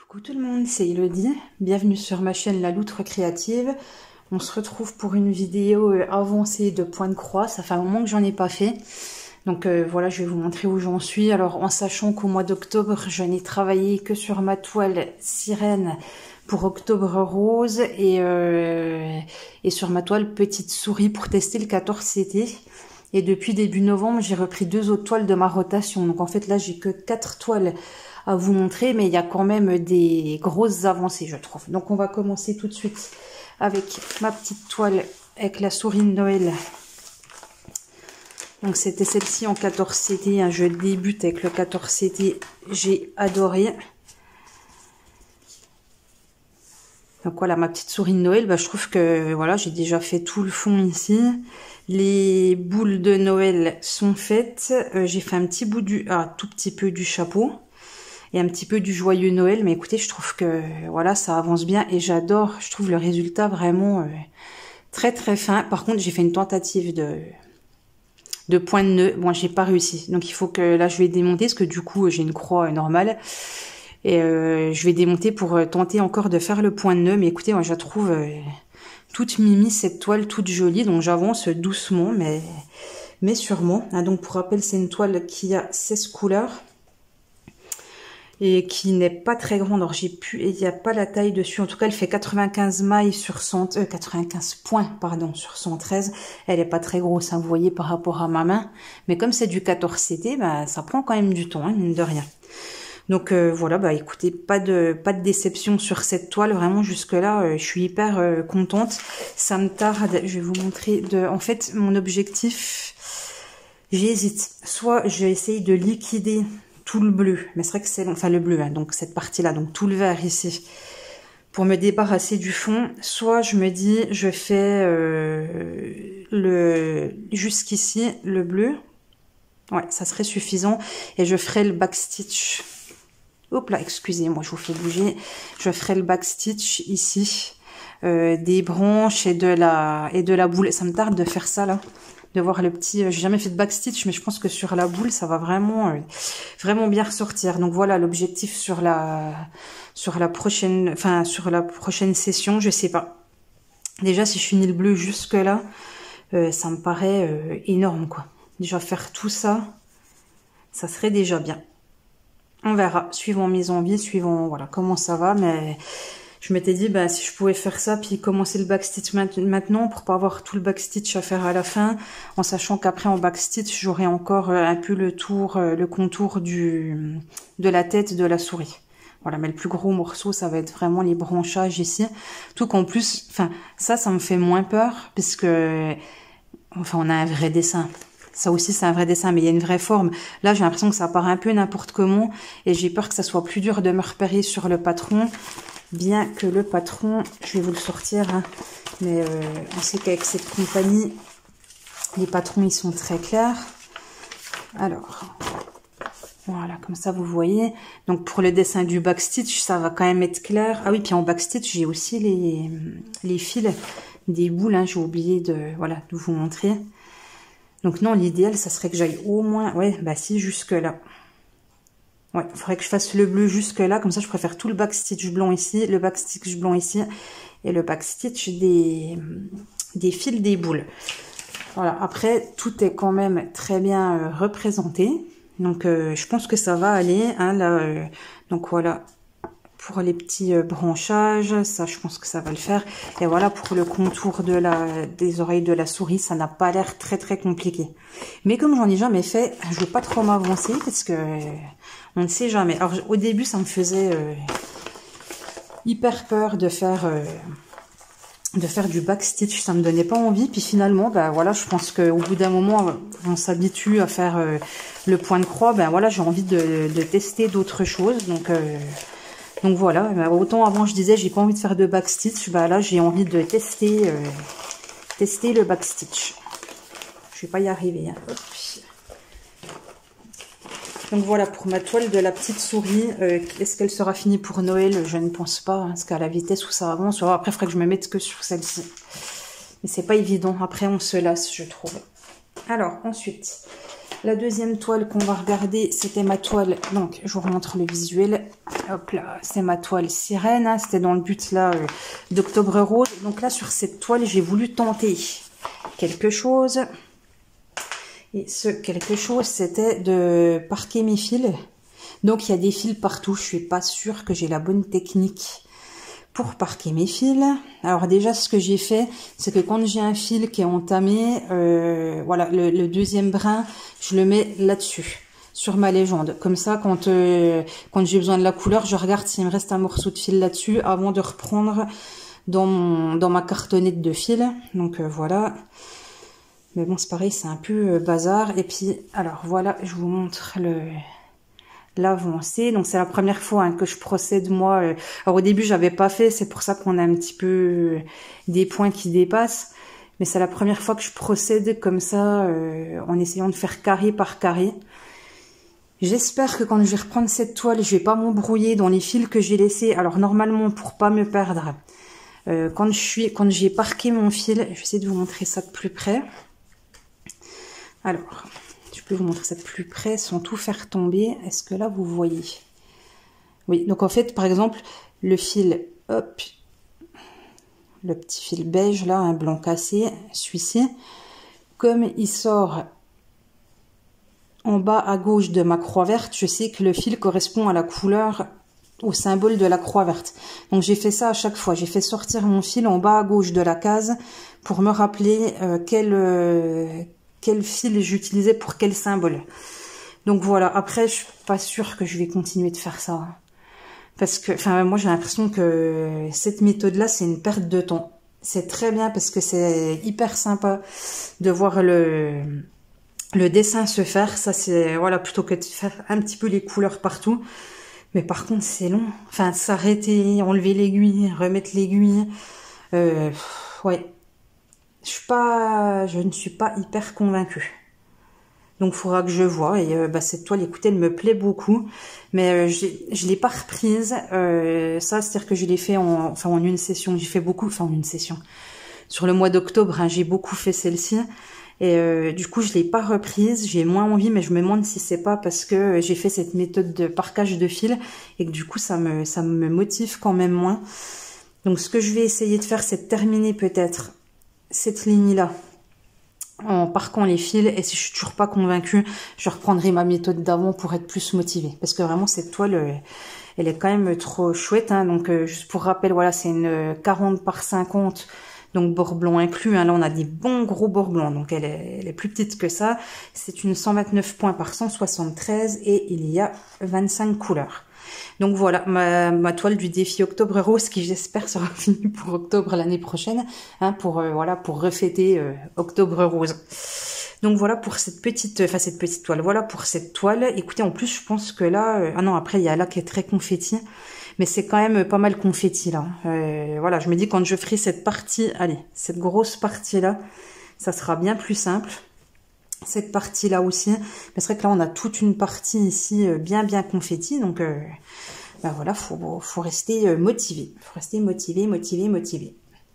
Coucou tout le monde, c'est Elodie, bienvenue sur ma chaîne La Loutre Créative. On se retrouve pour une vidéo avancée de point de croix, ça fait un moment que j'en ai pas fait. Donc voilà, je vais vous montrer où j'en suis. Alors en sachant qu'au mois d'octobre, je n'ai travaillé que sur ma toile sirène pour octobre rose et sur ma toile petite souris pour tester le 14CT. Et depuis début novembre, j'ai repris 2 autres toiles de ma rotation. Donc en fait là, j'ai que 4 toiles à vous montrer, mais il y a quand même des grosses avancées, je trouve. Donc on va commencer tout de suite avec ma petite toile avec la souris de Noël. Donc c'était celle-ci en 14CT, hein. Je débute avec le 14CT, j'ai adoré. Donc voilà, ma petite souris de Noël, bah, je trouve que voilà, j'ai déjà fait tout le fond ici. Les boules de Noël sont faites. J'ai fait un petit bout tout petit peu du chapeau et un petit peu du joyeux Noël. Mais écoutez, je trouve que voilà, ça avance bien et j'adore. Je trouve le résultat vraiment très très fin. Par contre, j'ai fait une tentative de point de nœud. Bon, j'ai pas réussi. Donc il faut que là, je vais démonter parce que du coup, j'ai une croix normale. Et je vais démonter pour tenter encore de faire le point de nœud. Mais écoutez, moi, je la trouve toute mimi, cette toile, toute jolie. Donc j'avance doucement, mais sûrement. Ah, donc pour rappel, c'est une toile qui a 16 couleurs. Et qui n'est pas très grande. Alors il n'y a pas la taille dessus. En tout cas, elle fait 95 mailles sur 95 points, pardon, sur 113. Elle est pas très grosse, hein, vous voyez, par rapport à ma main. Mais comme c'est du 14CT, bah, ça prend quand même du temps, hein, mine de rien. Donc voilà, bah écoutez, pas de déception sur cette toile, vraiment jusque là, je suis hyper contente. Ça me tarde, je vais vous montrer en fait mon objectif. J'hésite, soit j'essaye de liquider tout le bleu, mais c'est vrai que c'est enfin le bleu, hein, donc cette partie-là, donc tout le vert ici, pour me débarrasser du fond. Soit je me dis, je fais jusqu'ici le bleu, ouais, ça serait suffisant, et je ferai le backstitch. Hop là, excusez-moi, je vous fais bouger. Je ferai le backstitch ici, des branches et de la boule. Ça me tarde de faire ça là, de voir le petit. J'ai jamais fait de backstitch, mais je pense que sur la boule, ça va vraiment bien ressortir. Donc voilà l'objectif sur la prochaine, enfin sur la prochaine session. Je sais pas. Déjà si je finis le bleu jusque là, ça me paraît énorme quoi. Déjà faire tout ça, ça serait déjà bien. On verra, suivant mes envies, suivant voilà comment ça va, mais je m'étais dit bah si je pouvais faire ça puis commencer le backstitch maintenant pour pas avoir tout le backstitch à faire à la fin, en sachant qu'après en backstitch j'aurai encore un peu le contour de la tête de la souris. Voilà, mais le plus gros morceau ça va être vraiment les branchages ici. Tout qu'en plus, enfin ça me fait moins peur puisque enfin on a un vrai dessin. Ça aussi, c'est un vrai dessin, mais il y a une vraie forme. Là, j'ai l'impression que ça part un peu n'importe comment. Et j'ai peur que ça soit plus dur de me repérer sur le patron. Bien que le patron, je vais vous le sortir. Hein, mais on sait qu'avec cette compagnie, les patrons, ils sont très clairs. Alors, voilà, comme ça, vous voyez. Donc, pour le dessin du backstitch, ça va quand même être clair. Ah oui, puis en backstitch, j'ai aussi les fils des boules. Hein, j'ai oublié de vous montrer. Donc non, l'idéal, ça serait que j'aille au moins, ouais, bah si, jusque là. Ouais, il faudrait que je fasse le bleu jusque là, comme ça je préfère tout le backstitch blanc ici, le backstitch blanc ici, et le backstitch des fils des boules. Voilà, après, tout est quand même très bien représenté, donc je pense que ça va aller, hein, là, donc voilà. Pour les petits branchages, ça je pense que ça va le faire. Et voilà pour le contour des oreilles de la souris, ça n'a pas l'air très très compliqué. Mais comme j'en ai jamais fait, je veux pas trop m'avancer parce que on ne sait jamais. Alors au début ça me faisait hyper peur de faire du backstitch, ça me donnait pas envie. Puis finalement, ben voilà, je pense qu'au bout d'un moment, on s'habitue à faire le point de croix. Ben voilà, j'ai envie de tester d'autres choses, donc voilà, autant avant je disais j'ai pas envie de faire de backstitch, bah là j'ai envie de tester le backstitch. Je vais pas y arriver. Hein. Donc voilà pour ma toile de la petite souris. Est-ce qu'elle sera finie pour Noël? Je ne pense pas, hein, parce qu'à la vitesse où ça avance, après il faudrait que je me mette que sur celle-ci. Mais c'est pas évident, après on se lasse je trouve. Alors ensuite, la deuxième toile qu'on va regarder, c'était ma toile, donc je vous remontre le visuel. Hop là, c'est ma toile sirène, hein, c'était dans le but là d'Octobre Rose. Donc là, sur cette toile, j'ai voulu tenter quelque chose. Et ce quelque chose, c'était de parquer mes fils. Donc il y a des fils partout, je suis pas sûre que j'ai la bonne technique pour parquer mes fils. Alors déjà, ce que j'ai fait, c'est que quand j'ai un fil qui est entamé, voilà, le deuxième brin, je le mets là-dessus, sur ma légende. Comme ça, quand j'ai besoin de la couleur, je regarde s'il me reste un morceau de fil là-dessus avant de reprendre dans ma cartonnette de fil. Donc voilà. Mais bon, c'est pareil, c'est un peu bazar. Et puis, alors voilà, je vous montre l'avancée. Donc c'est la première fois hein, que je procède moi. Alors au début j'avais pas fait, c'est pour ça qu'on a un petit peu des points qui dépassent. Mais c'est la première fois que je procède comme ça en essayant de faire carré par carré. J'espère que quand je vais reprendre cette toile, je vais pas m'embrouiller dans les fils que j'ai laissés. Alors normalement pour pas me perdre, quand j'ai parqué mon fil, je vais essayer de vous montrer ça de plus près. Alors, je peux vous montrer ça de plus près sans tout faire tomber. Est-ce que là, vous voyez? Oui, donc en fait, par exemple, le fil, hop, le petit fil beige, là, un blanc cassé, celui-ci, comme il sort en bas à gauche de ma croix verte, je sais que le fil correspond à la couleur, au symbole de la croix verte. Donc j'ai fait ça à chaque fois. J'ai fait sortir mon fil en bas à gauche de la case pour me rappeler quel fil j'utilisais pour quel symbole. Donc voilà, après je suis pas sûre que je vais continuer de faire ça. Parce que, enfin moi j'ai l'impression que cette méthode là c'est une perte de temps. C'est très bien parce que c'est hyper sympa de voir le dessin se faire. Ça c'est, voilà, plutôt que de faire un petit peu les couleurs partout. Mais par contre c'est long. Enfin s'arrêter, enlever l'aiguille, remettre l'aiguille. Ouais. Je ne suis pas hyper convaincue. Donc, il faudra que je vois. Et cette toile, écoutez, elle me plaît beaucoup. Mais je l'ai pas reprise. Ça, c'est-à-dire que je l'ai fait en une session. J'ai fait beaucoup, en une session. Sur le mois d'octobre, hein, j'ai beaucoup fait celle-ci. Et du coup, je l'ai pas reprise. J'ai moins envie, mais je me demande si c'est pas parce que j'ai fait cette méthode de parquage de fil. Et que du coup, ça me motive quand même moins. Donc, ce que je vais essayer de faire, c'est de terminer peut-être cette ligne-là en parquant les fils, et si je suis toujours pas convaincue, je reprendrai ma méthode d'avant pour être plus motivée, parce que vraiment cette toile elle est quand même trop chouette, hein. Donc juste pour rappel, voilà, c'est une 40 par 50, donc bord blanc inclus, hein. Là on a des bons gros bords blancs, donc elle est plus petite que ça. C'est une 129 points par 173 et il y a 25 couleurs. Donc voilà, ma toile du défi Octobre Rose, qui j'espère sera finie pour octobre l'année prochaine, hein, pour refêter Octobre Rose. Donc voilà pour cette petite toile. Voilà pour cette toile. Écoutez, en plus je pense que là, ah non, après il y a là qui est très confetti, mais c'est quand même pas mal confetti là. Voilà, je me dis quand je ferai cette partie, allez, cette grosse partie là, ça sera bien plus simple. Cette partie là aussi, mais c'est vrai que là on a toute une partie ici bien confetti, donc voilà, faut rester motivé, motivé.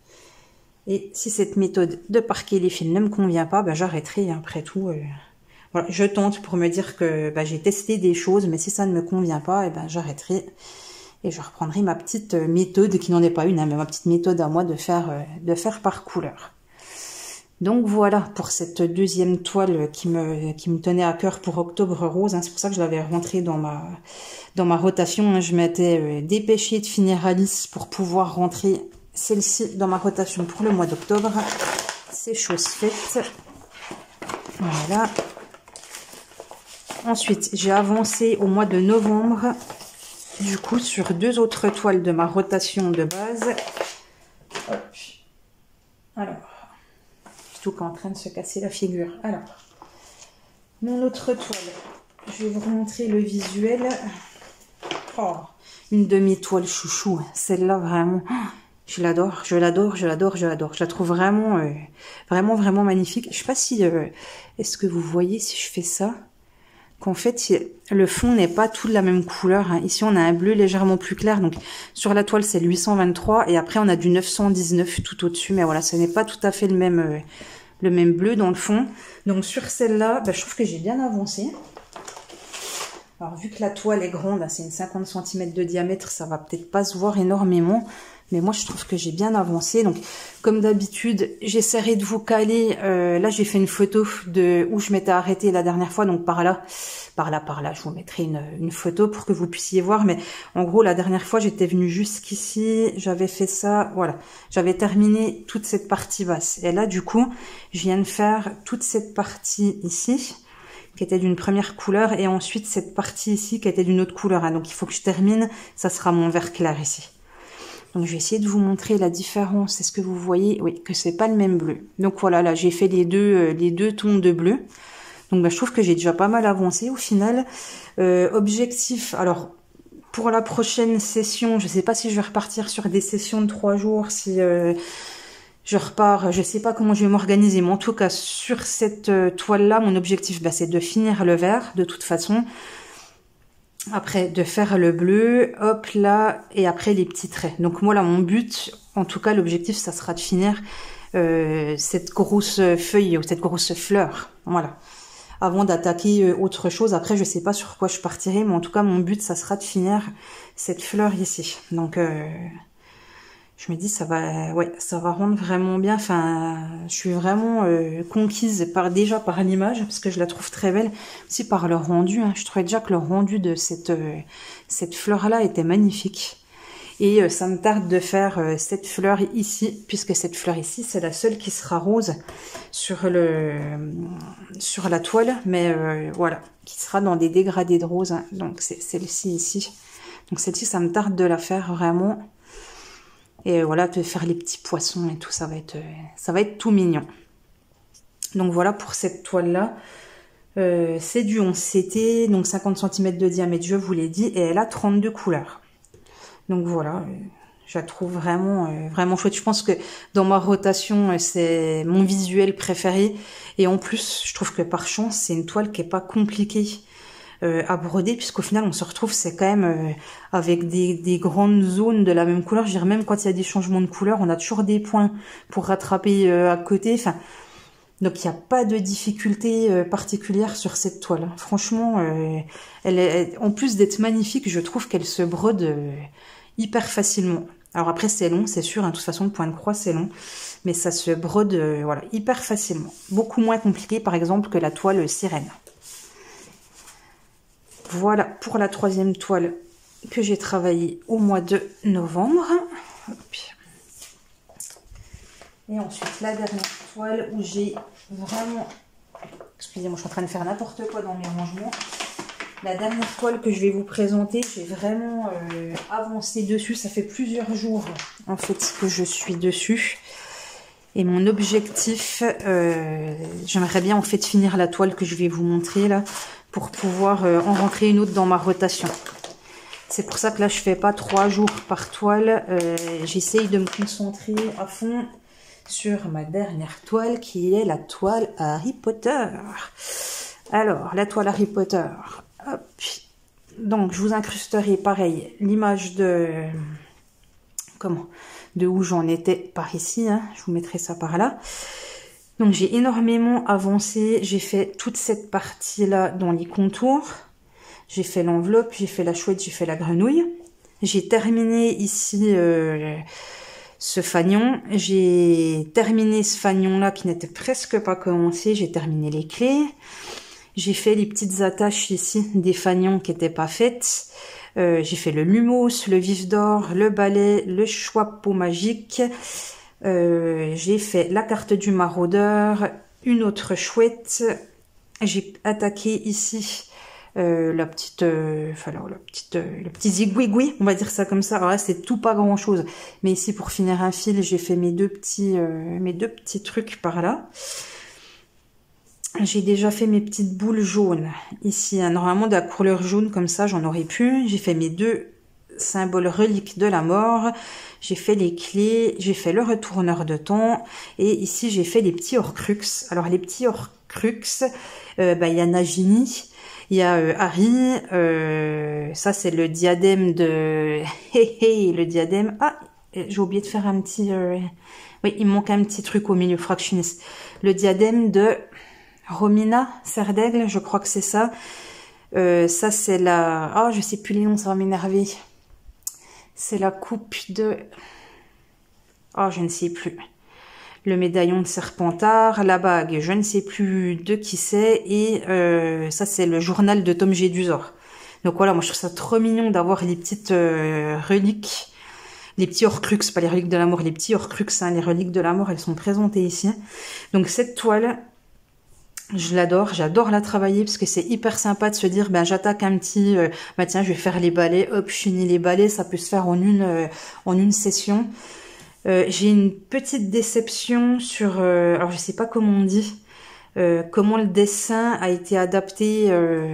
Et si cette méthode de parquer les fils ne me convient pas, j'arrêterai, hein, après tout. Voilà, je tente pour me dire que j'ai testé des choses, mais si ça ne me convient pas, j'arrêterai et je reprendrai ma petite méthode, qui n'en est pas une, hein, mais ma petite méthode à moi de faire par couleur. Donc voilà pour cette deuxième toile qui me tenait à cœur pour Octobre Rose, hein. C'est pour ça que je l'avais rentrée dans ma rotation, hein. Je m'étais dépêchée de finir Alice pour pouvoir rentrer celle-ci dans ma rotation pour le mois d'octobre. C'est chose faite. Voilà. Ensuite, j'ai avancé au mois de novembre, du coup, sur deux autres toiles de ma rotation de base. Hop. Alors, qui est en train de se casser la figure. Alors, mon autre toile, je vais vous remontrer le visuel. Oh, une demi-toile chouchou. Celle-là, vraiment, je l'adore. Je la trouve vraiment, vraiment magnifique. Je sais pas si, est-ce que vous voyez si je fais ça? Qu'en fait, le fond n'est pas tout de la même couleur, hein. Ici, on a un bleu légèrement plus clair. Donc, sur la toile, c'est le 823. Et après, on a du 919 tout au-dessus. Mais voilà, ce n'est pas tout à fait le même bleu dans le fond. Donc, sur celle-là, je trouve que j'ai bien avancé. Alors, vu que la toile est grande, hein, c'est une 50 cm de diamètre, ça va peut-être pas se voir énormément. Mais moi, je trouve que j'ai bien avancé. Donc, comme d'habitude, j'essaierai de vous caler. Là, j'ai fait une photo de où je m'étais arrêtée la dernière fois. Donc, par là. Je vous mettrai une photo pour que vous puissiez voir. Mais en gros, la dernière fois, j'étais venue jusqu'ici. J'avais fait ça. Voilà. J'avais terminé toute cette partie basse. Et là, du coup, je viens de faire toute cette partie ici, qui était d'une première couleur. Et ensuite, cette partie ici, qui était d'une autre couleur. Hein. Donc, il faut que je termine. Ça sera mon vert clair ici. Donc, je vais essayer de vous montrer la différence. Est-ce que vous voyez? Oui, que c'est pas le même bleu. Donc, voilà, là, j'ai fait les deux tons de bleu. Donc, bah, je trouve que j'ai déjà pas mal avancé au final. Objectif, alors, pour la prochaine session, je sais pas si je vais repartir sur des sessions de 3 jours, si je repars, je sais pas comment je vais m'organiser. Mais en tout cas, sur cette toile-là, mon objectif, bah, c'est de finir le vert, de toute façon. Après, de faire le bleu, hop, là, et après les petits traits. Donc moi, là, mon but, en tout cas, l'objectif, ça sera de finir cette grosse feuille ou cette grosse fleur. Voilà. Avant d'attaquer autre chose. Après, je sais pas sur quoi je partirai, mais en tout cas, mon but, ça sera de finir cette fleur ici. Donc, je me dis, ça va rendre vraiment bien. Enfin, je suis vraiment conquise déjà par l'image, parce que je la trouve très belle. Aussi par le rendu. Hein. Je trouvais déjà que le rendu de cette fleur-là était magnifique. Et ça me tarde de faire cette fleur ici, puisque cette fleur ici, c'est la seule qui sera rose sur la toile. Mais voilà, qui sera dans des dégradés de rose. Hein. Donc, c'est celle-ci ici. Donc, celle-ci, ça me tarde de la faire vraiment. Et voilà, de faire les petits poissons et tout, ça va être tout mignon. Donc voilà pour cette toile-là. C'est du 11 CT, donc 50 cm de diamètre, je vous l'ai dit, et elle a 32 couleurs. Donc voilà, je la trouve vraiment chouette. Je pense que dans ma rotation, c'est mon visuel préféré. Et en plus, je trouve que par chance, c'est une toile qui est pas compliquée à broder, puisqu'au final on se retrouve, c'est quand même avec des grandes zones de la même couleur. Je dirais même quand il y a des changements de couleur, on a toujours des points pour rattraper à côté. Enfin, donc il n'y a pas de difficulté particulière sur cette toile. Franchement, en plus d'être magnifique, je trouve qu'elle se brode hyper facilement. Alors après c'est long, c'est sûr, hein, de toute façon le point de croix c'est long, mais ça se brode voilà, hyper facilement. Beaucoup moins compliqué par exemple que la toile sirène. Voilà pour la troisième toile que j'ai travaillée au mois de novembre. Hop. Et ensuite la dernière toile où j'ai vraiment... Excusez-moi, je suis en train de faire n'importe quoi dans mes rangements. La dernière toile que je vais vous présenter, j'ai vraiment avancé dessus. Ça fait plusieurs jours en fait que je suis dessus. Et mon objectif, j'aimerais bien en fait finir la toile que je vais vous montrer là, pour pouvoir en rentrer une autre dans ma rotation. C'est pour ça que là je fais pas 3 jours par toile. J'essaye de me concentrer à fond sur ma dernière toile qui est la toile Harry Potter. Alors la toile Harry Potter, hop. Donc je vous incrusterai pareil l'image de où j'en étais par ici, hein. Je vous mettrai ça par là. Donc j'ai énormément avancé, j'ai fait toute cette partie là dans les contours, j'ai fait l'enveloppe, j'ai fait la chouette, j'ai fait la grenouille, j'ai terminé ici ce fanion, j'ai terminé ce fanion là qui n'était presque pas commencé, j'ai terminé les clés, j'ai fait les petites attaches ici des fanions qui n'étaient pas faites, j'ai fait le lumos, le vif d'or, le balai, le chapeau magique. J'ai fait la carte du maraudeur, une autre chouette. J'ai attaqué ici le petit zigouigoui, on va dire ça comme ça. Alors là, c'est tout pas grand chose. Mais ici, pour finir un fil, j'ai fait mes deux petits trucs par là. J'ai déjà fait mes petites boules jaunes ici. Hein. Normalement, de la couleur jaune comme ça, j'en aurais pu. J'ai fait mes deux symbole relique de la mort, j'ai fait les clés, j'ai fait le retourneur de temps, et ici j'ai fait les petits Horcrux. Alors les petits Horcrux, il y a Nagini, il y a Harry, ça c'est le diadème de... le diadème... Ah, j'ai oublié de faire un petit... Oui, il me manque un petit truc au milieu, fractionniste. Le diadème de Romina Serdaigle, je crois que c'est ça. Ça, c'est la... Ah, je sais plus les noms, ça va m'énerver. C'est la coupe de... Ah, je ne sais plus. Le médaillon de Serpentard, la bague, je ne sais plus de qui c'est. Et ça, c'est le journal de Tom Jedusor. Donc voilà, moi, je trouve ça trop mignon d'avoir les petites reliques. Les petits Horcruxes, pas les reliques de la mort, les petits Horcruxes, hein, les reliques de la mort, elles sont présentées ici. Donc cette toile... Je l'adore, j'adore la travailler parce que c'est hyper sympa de se dire, ben j'attaque un petit, bah tiens, je vais faire les balais, hop, je finis les balais, ça peut se faire en une session. J'ai une petite déception sur, alors je sais pas comment on dit, comment le dessin a été adapté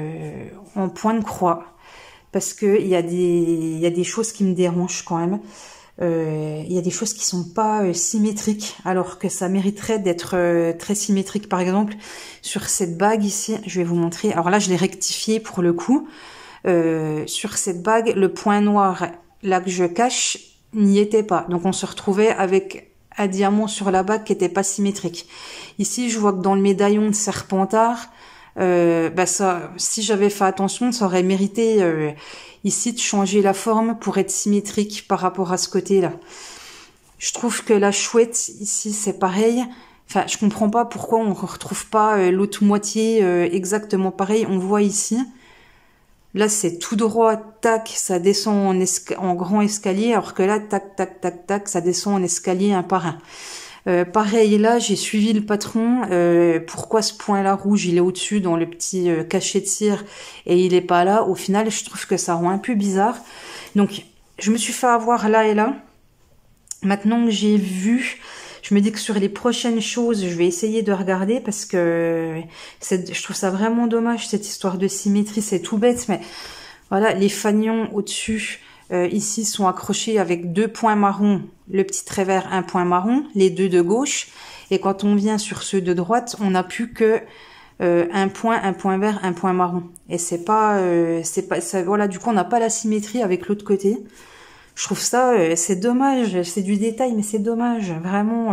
en point de croix, parce que il y a des choses qui me dérangent quand même. Il y a des choses qui sont pas symétriques, alors que ça mériterait d'être très symétrique. Par exemple, sur cette bague ici, je vais vous montrer. Alors là, je l'ai rectifié pour le coup. Sur cette bague, le point noir, là que je cache, n'y était pas. Donc on se retrouvait avec un diamant sur la bague qui était pas symétrique. Ici, je vois que dans le médaillon de Serpentard, bah ça, si j'avais fait attention, ça aurait mérité ici de changer la forme pour être symétrique par rapport à ce côté-là. Je trouve que la chouette ici c'est pareil. Enfin, je comprends pas pourquoi on ne retrouve pas l'autre moitié exactement pareil. On voit ici, là c'est tout droit, tac, ça descend en grand escalier, alors que là, tac, tac, tac, tac, ça descend en escalier un par un. Pareil, là, j'ai suivi le patron. Pourquoi ce point-là rouge, il est au-dessus dans le petit cachet de cire et il est pas là? Au final, je trouve que ça rend un peu bizarre. Donc, je me suis fait avoir là et là. Maintenant que j'ai vu, je me dis que sur les prochaines choses, je vais essayer de regarder parce que je trouve ça vraiment dommage, cette histoire de symétrie. C'est tout bête, mais voilà, les fanions au-dessus... ici sont accrochés avec 2 points marrons, le petit trait vert, un point marron, les deux de gauche. Et quand on vient sur ceux de droite, on n'a plus que un point vert, un point marron. Et c'est pas, ça, voilà, du coup on n'a pas la symétrie avec l'autre côté. Je trouve ça, c'est dommage, c'est du détail, mais c'est dommage, vraiment.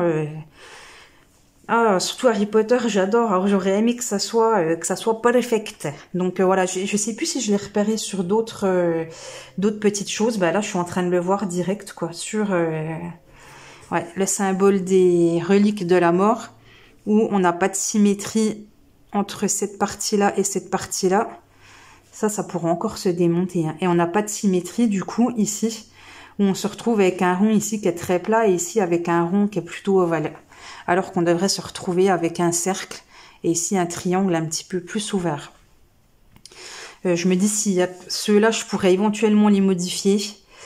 Ah, surtout Harry Potter, j'adore. Alors j'aurais aimé que ça soit perfect. Donc voilà, je sais plus si je l'ai repéré sur d'autres petites choses. Bah là, je suis en train de le voir direct quoi sur ouais, le symbole des reliques de la mort où on n'a pas de symétrie entre cette partie-là et cette partie-là. Ça pourrait encore se démonter. Hein. Et on n'a pas de symétrie du coup ici où on se retrouve avec un rond ici qui est très plat et ici avec un rond qui est plutôt ovale. Alors qu'on devrait se retrouver avec un cercle et ici un triangle un petit peu plus ouvert. Je me dis s'il y a ceux-là, je pourrais éventuellement les modifier.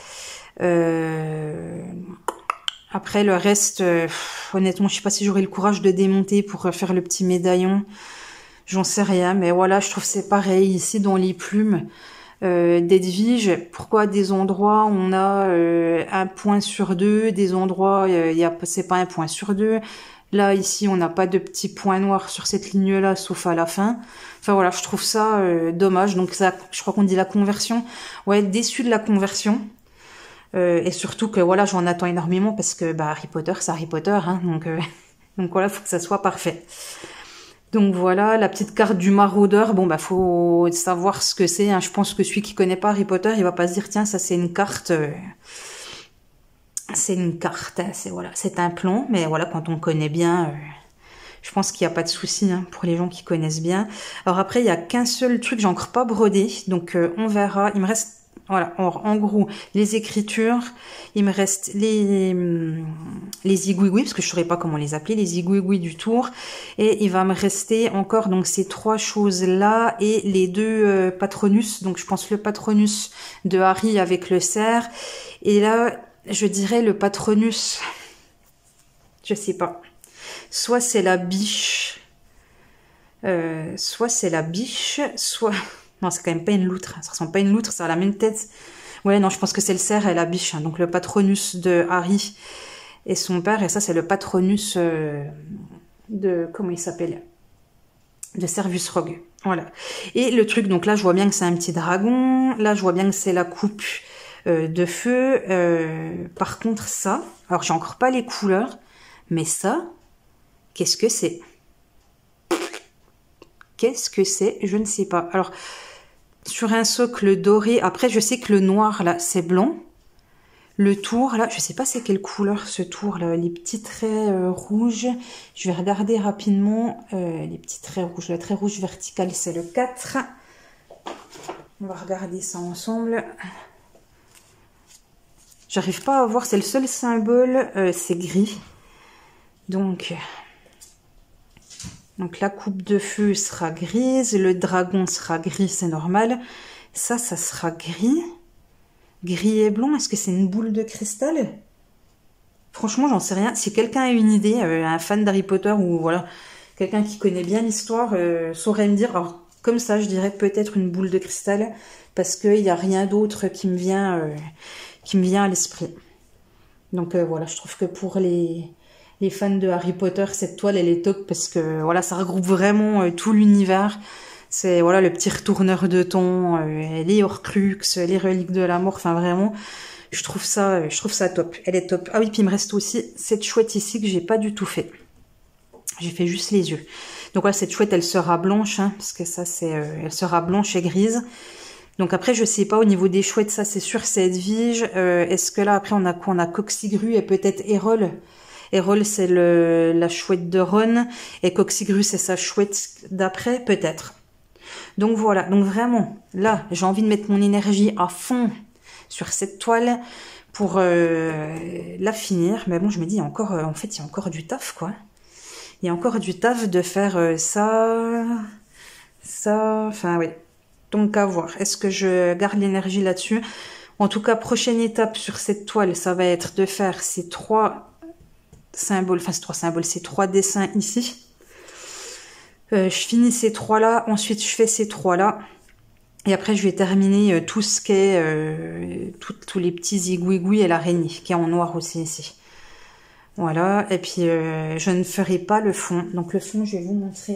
Après le reste, honnêtement, je sais pas si j'aurai le courage de démonter pour faire le petit médaillon. J'en sais rien, mais voilà, je trouve c'est pareil ici dans les plumes. D'Edwige, pourquoi des endroits on a un point sur deux, des endroits c'est pas un point sur deux. Là ici on n'a pas de petits points noirs sur cette ligne là sauf à la fin. Enfin voilà, je trouve ça dommage. Donc ça, je crois qu'on dit la conversion. Ouais, déçu de la conversion. Et surtout que voilà, j'en attends énormément parce que bah Harry Potter c'est Harry Potter, hein, donc voilà, faut que ça soit parfait. Donc voilà, la petite carte du maraudeur. Bon bah faut savoir ce que c'est. Hein. Je pense que celui qui connaît pas Harry Potter, il va pas se dire tiens ça c'est une carte. C'est une carte. Hein. C'est voilà, c'est un plan. Mais voilà, quand on connaît bien, je pense qu'il n'y a pas de souci hein, pour les gens qui connaissent bien. Alors après il y a qu'un seul truc, j'ai encore pas brodé, donc on verra. Il me reste voilà, en gros, les écritures, il me reste les igouigouis, parce que je ne saurais pas comment les appeler, les igouigouis du tour, et il va me rester encore donc ces 3 choses-là, et les 2 patronus, donc je pense le patronus de Harry avec le cerf, et là, je dirais le patronus, je sais pas, soit c'est la biche, soit... Non, c'est quand même pas une loutre. Ça ressemble pas à une loutre, ça a la même tête. Ouais, non, je pense que c'est le cerf et la biche. Hein. Donc le patronus de Harry et son père. Et ça, c'est le patronus de... Comment il s'appelle? De Servus Rogue. Voilà. Et le truc, donc là, je vois bien que c'est un petit dragon. Là, je vois bien que c'est la coupe de feu. Par contre, ça... Alors, j'ai encore pas les couleurs. Mais ça, qu'est-ce que c'est? Qu'est-ce que c'est? Je ne sais pas. Alors... sur un socle doré. Après, je sais que le noir, là, c'est blanc. Le tour, là, je sais pas c'est quelle couleur ce tour, là, les petits traits rouges. Je vais regarder rapidement. Les petits traits rouges, le trait rouge vertical, c'est le 4. On va regarder ça ensemble. J'arrive pas à voir, c'est le seul symbole, c'est gris. Donc la coupe de feu sera grise, le dragon sera gris, c'est normal. Ça sera gris. Gris et blanc, est-ce que c'est une boule de cristal? Franchement, j'en sais rien. Si quelqu'un a une idée, un fan d'Harry Potter ou voilà, quelqu'un qui connaît bien l'histoire, saurait me dire. Alors, comme ça, je dirais peut-être une boule de cristal, parce qu'il n'y a rien d'autre qui me vient à l'esprit. Donc voilà, je trouve que pour les fans de Harry Potter, cette toile, elle est top, parce que voilà, ça regroupe vraiment tout l'univers. C'est voilà le petit retourneur de temps, les Horcruxes, les reliques de la mort, enfin vraiment, je trouve ça top. Elle est top. Ah oui, puis il me reste aussi cette chouette ici que j'ai pas du tout fait. J'ai fait juste les yeux. Donc voilà, cette chouette, elle sera blanche, hein, parce que ça c'est, elle sera blanche et grise. Donc après, je sais pas au niveau des chouettes, ça c'est sûr, c'est Edwige. Est-ce que là après on a quoi? On a Coxigru et peut-être Erol. Erol c'est la chouette de Ron et Coxigru c'est sa chouette d'après, peut-être. Donc voilà, donc vraiment, là, j'ai envie de mettre mon énergie à fond sur cette toile pour la finir. Mais bon, je me dis, en fait, il y a encore du taf, quoi. Il y a encore du taf de faire ça, enfin, oui. Donc à voir, est-ce que je garde l'énergie là-dessus? En tout cas, prochaine étape sur cette toile, ça va être de faire ces 3 symboles, enfin ces 3 symboles, ces 3 dessins ici. Je finis ces 3 là, ensuite je fais ces 3 là, et après je vais terminer tout ce qui est tous les petits zigouigouis et l'araignée qui est en noir aussi ici. Voilà, et puis je ne ferai pas le fond. Donc le fond, je vais vous montrer.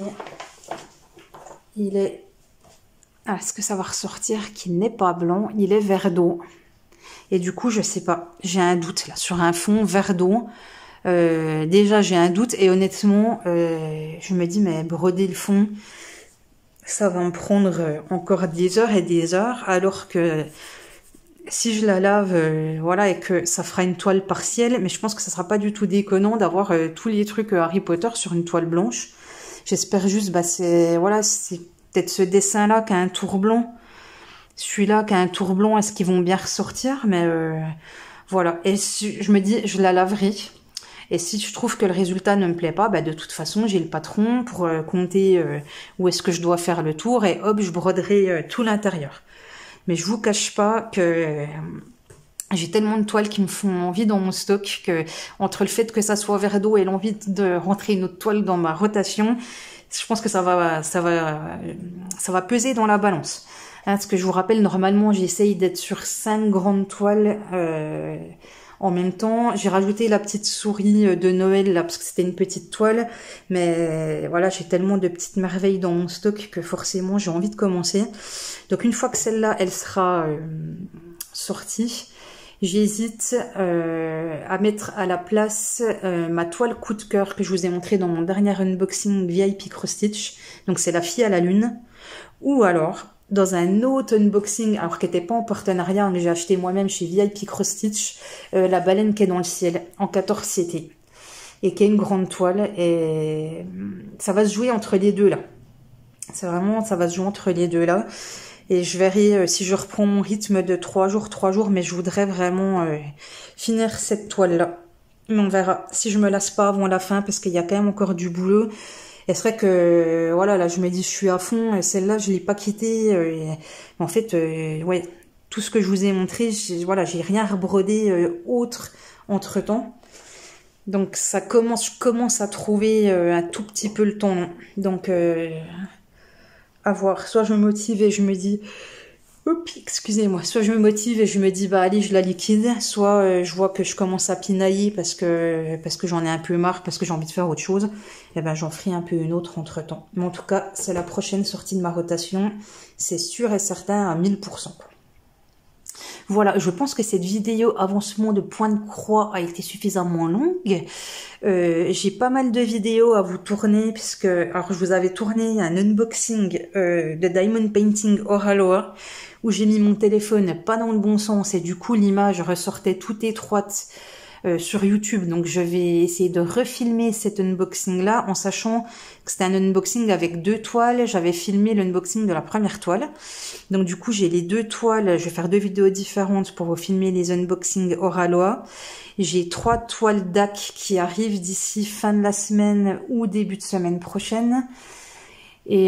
Il est... Ah, est-ce que ça va ressortir qu'il n'est pas blanc? Il est vert d'eau. Et du coup, je sais pas, j'ai un doute là sur un fond vert d'eau. Déjà j'ai un doute et honnêtement je me dis mais broder le fond ça va me prendre encore des heures et des heures, alors que si je la lave voilà, et que ça fera une toile partielle, mais je pense que ça sera pas du tout déconnant d'avoir tous les trucs Harry Potter sur une toile blanche. J'espère juste, bah c'est voilà, c'est peut-être ce dessin là qui a un tour blanc, celui-là qui a un tour blanc, est-ce qu'ils vont bien ressortir? Mais voilà, et je me dis je la laverai. Et si je trouve que le résultat ne me plaît pas, bah de toute façon, j'ai le patron pour compter où est-ce que je dois faire le tour, et hop, je broderai tout l'intérieur. Mais je vous cache pas que j'ai tellement de toiles qui me font envie dans mon stock que entre le fait que ça soit vert d'eau et l'envie de rentrer une autre toile dans ma rotation, je pense que ça va peser dans la balance. Hein, parce que je vous rappelle, normalement, j'essaye d'être sur 5 grandes toiles en même temps. J'ai rajouté la petite souris de Noël là parce que c'était une petite toile, mais voilà, j'ai tellement de petites merveilles dans mon stock que forcément j'ai envie de commencer. Donc une fois que celle-là elle sera sortie, j'hésite à mettre à la place ma toile coup de cœur que je vous ai montré dans mon dernier unboxing VIP Cross Stitch. Donc c'est la fille à la lune. Ou alors dans un autre unboxing, alors qui n'était pas en partenariat, mais j'ai acheté moi-même chez VIP Cross Stitch, la baleine qui est dans le ciel, en 14 CT, et qui est une grande toile, et ça va se jouer entre les deux là. C'est vraiment, ça va se jouer entre les deux là, et je verrai si je reprends mon rythme de 3 jours, mais je voudrais vraiment finir cette toile là. Mais on verra si je me lasse pas avant la fin, parce qu'il y a quand même encore du boulot. Et c'est vrai que, voilà, là, je me dis, je suis à fond, celle-là, je l'ai pas quittée. En fait, ouais, tout ce que je vous ai montré, voilà, j'ai rien rebrodé autre entre-temps. Donc, je commence à trouver un tout petit peu le temps. Donc, à voir. Soit je me motive et je me dis... Oups, excusez-moi. Soit je me motive et je me dis, bah allez, je la liquide. Soit je vois que je commence à pinailler parce que j'en ai un peu marre, parce que j'ai envie de faire autre chose. Et ben j'en ferai un peu une autre entre temps. Mais en tout cas, c'est la prochaine sortie de ma rotation. C'est sûr et certain à 1000%. Voilà, je pense que cette vidéo avancement de point de croix a été suffisamment longue. J'ai pas mal de vidéos à vous tourner puisque, alors je vous avais tourné un unboxing de Diamond Painting Oraloa où j'ai mis mon téléphone pas dans le bon sens et du coup l'image ressortait toute étroite sur YouTube. Donc je vais essayer de refilmer cet unboxing là en sachant que c'était un unboxing avec 2 toiles. J'avais filmé l'unboxing de la première toile. Donc du coup j'ai les 2 toiles. Je vais faire 2 vidéos différentes pour vous filmer les unboxings Oraloa. J'ai 3 toiles DAC qui arrivent d'ici fin de la semaine ou début de semaine prochaine. Et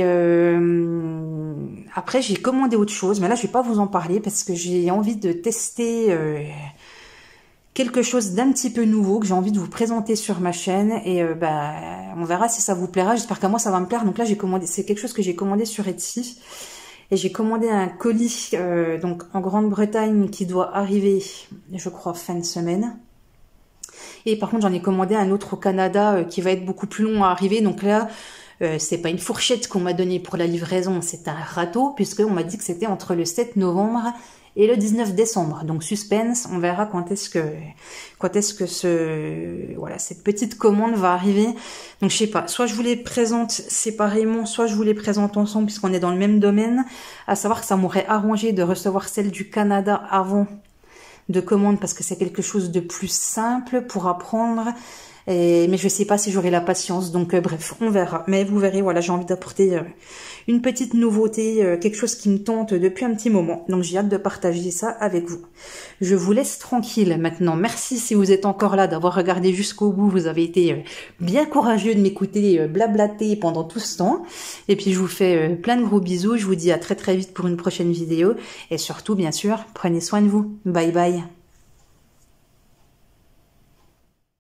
après j'ai commandé autre chose, mais là je vais pas vous en parler parce que j'ai envie de tester quelque chose d'un petit peu nouveau que j'ai envie de vous présenter sur ma chaîne et on verra si ça vous plaira. J'espère qu'à moi ça va me plaire. Donc là j'ai commandé, c'est quelque chose que j'ai commandé sur Etsy et j'ai commandé un colis donc en Grande-Bretagne qui doit arriver, je crois, fin de semaine. Et par contre j'en ai commandé un autre au Canada qui va être beaucoup plus long à arriver. Donc là c'est pas une fourchette qu'on m'a donnée pour la livraison, c'est un râteau puisqu'on m'a dit que c'était entre le 7 novembre et le 19 décembre. Donc suspense, on verra quand est-ce que cette petite commande va arriver. Donc je sais pas, soit je vous les présente séparément, soit je vous les présente ensemble puisqu'on est dans le même domaine. À savoir que ça m'aurait arrangé de recevoir celle du Canada avant de commande parce que c'est quelque chose de plus simple pour apprendre. Mais je sais pas si j'aurai la patience, donc bref, on verra. Mais vous verrez, voilà, j'ai envie d'apporter une petite nouveauté, quelque chose qui me tente depuis un petit moment. Donc j'ai hâte de partager ça avec vous. Je vous laisse tranquille maintenant. Merci si vous êtes encore là, d'avoir regardé jusqu'au bout. Vous avez été bien courageux de m'écouter blablater pendant tout ce temps. Et puis je vous fais plein de gros bisous. Je vous dis à très très vite pour une prochaine vidéo. Et surtout, bien sûr, prenez soin de vous. Bye bye.